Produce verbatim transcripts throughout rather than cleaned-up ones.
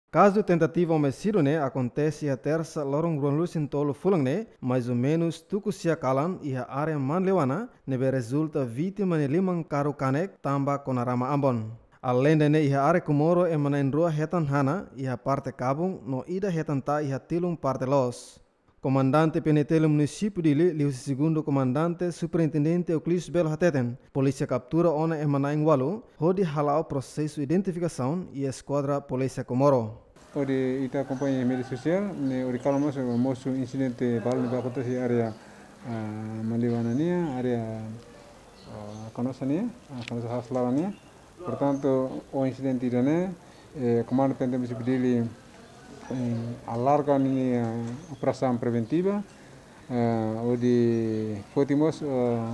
Caso tentativa homicídio né acontece a terça lorong ruang lusin tolo fulang né mais ou menos tuku sia kalan e a área manlewana nebe resulta vítima ne limang karu kanek tamba konarama ambon. Além de né a área kumoro emana em rua hetan hana e a parte kabung no ida hetan ta e a tilung parte los. Comandante P N T do município de Li, o segundo comandante, superintendente Euclides Belo Hateten, polícia captura ona emana em Walu, hodi halau processo de identificação e esquadra polícia Comoro. Ori ita acompanha mídia social, ne ori kalamos o moço incidente balu ba kota si area Maliwanania, area Kanosania, Kanos Haslawania. Portanto, o incidente irane, comando P N T município de alarga a operação preventiva, onde fomos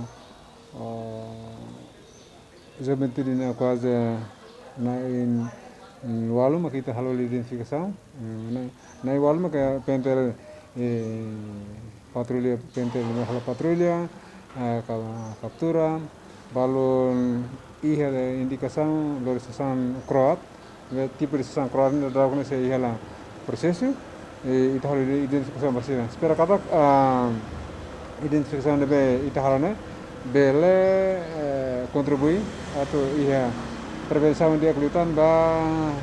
juventude na quase na em Walu, mas kita halal identificação, na em Walu mas P N T patrulha, P N T halal patrulha, captura, balon ia indicação, lorisação croat, tipo de sessão croat não dá para ser ia lá processo e itu harus identifikasi bersih. Supaya kata identifikasi lebih itu halnya bele kontribui atau iya prevenção dia kelutan ba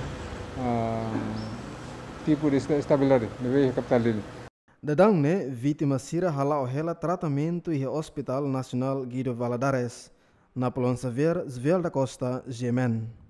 tipo de estabilidade lebih capital dele. Dadang ne vítima sira hala ohela tratamento e Hospital Nacional Guido Valadares. Na Polônia Xavier, Zvel da Costa, Gemen.